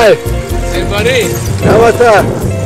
היי. זה בריא. גם אתה.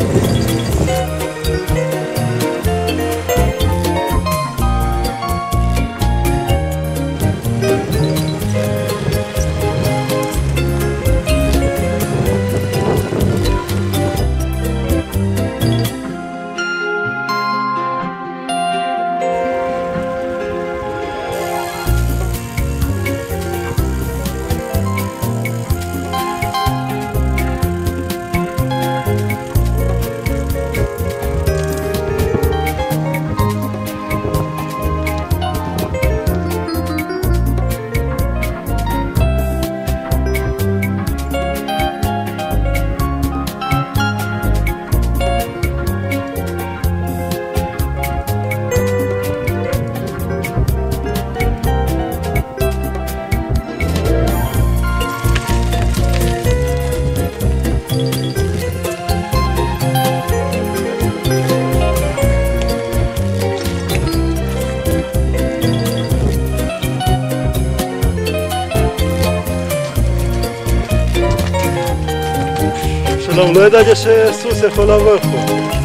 שלום, לא ידעתי שסוס יכול לעבור פה.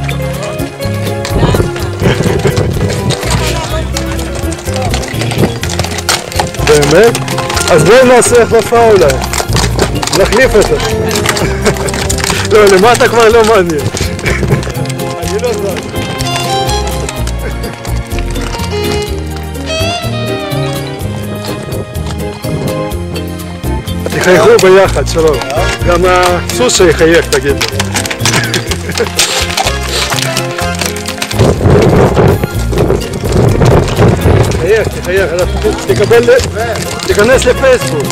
באמת? אז בואי נעשה החלפה אולי. נחליף אותה. לא, למטה כבר לא מעניין. אני לא יודע. תחייכו ביחד, שלום. גם הסוס שיחייך, תגיד לו. תחייך, תיכנס לפייסבוק.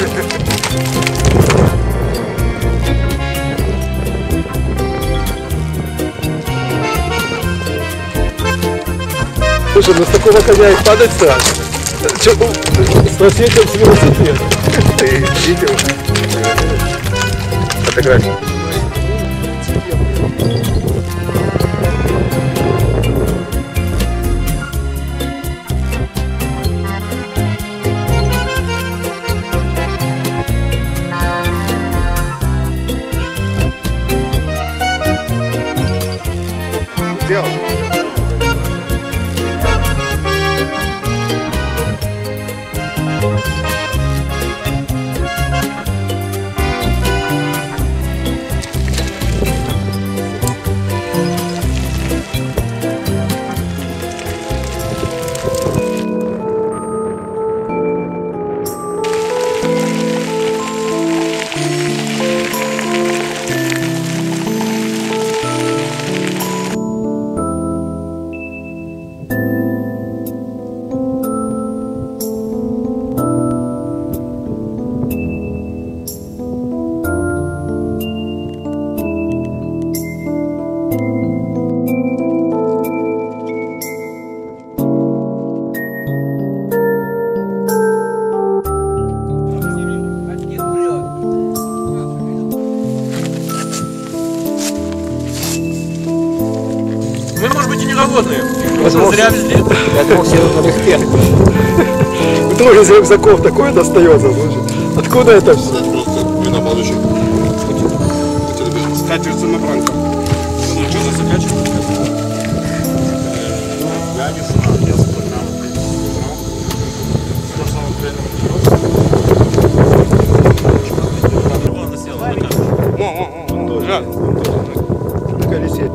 Слушай, ну с такого коня и падать страшно. Спросите с велосипеда. Видео. Фотографии. Сделал. Мы, может быть, и не голодные. Возможно. Зря везли. Я думал, все налегке. Тоже из рюкзаков такое достается. Откуда это все? Вина получит. Скатерть самобранка. Ну, что за закачка? Я не знаю, я заплатил. На колесе.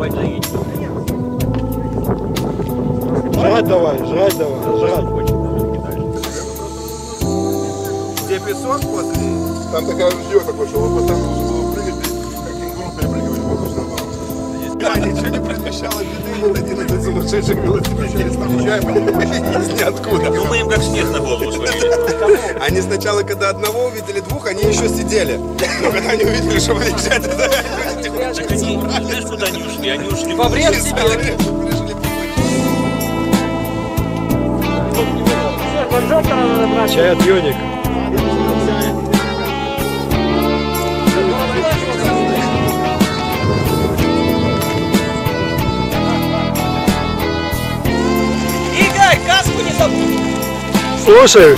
Жрать давай, жрать давай, жрать. Где песок после? Там такая ружье такое, что вы постоянно нужно было прыгать, как кенгуру перепрыгивать в воздух на да, ничего не предвещало беды, вот один этот сумасшедший велосипедист приезжаем, они появились ниоткуда. Думаем, как снег на голову свалили. Они сначала, когда одного увидели, двух, они еще сидели. Но когда они увидели, что выезжает, это... Так они, знаешь, куда они ушли? Они ушли Во время себе. Чай от Юника. Игорь, каску не забудь! Слушай.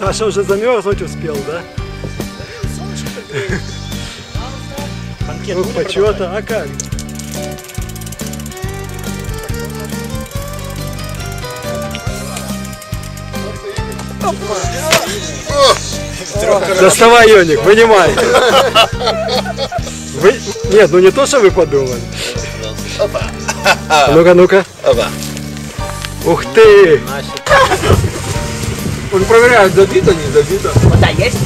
Саша уже замерзнуть успел, да? Ну, почета, а как? Доставай, Йоник, вынимай. Нет, ну не то, что вы подумали. Ну-ка, ну-ка. Ух ты! Он проверяет, добито, не добито. Вода есть?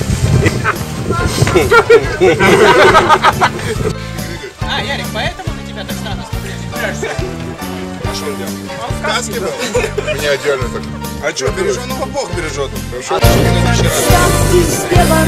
А, Ярик, поэтому на тебя так странно смотрели? А что он делал? В каске был? Меня отдельно так. А что, береженого Бог бережет. Хорошо, что не на вчера.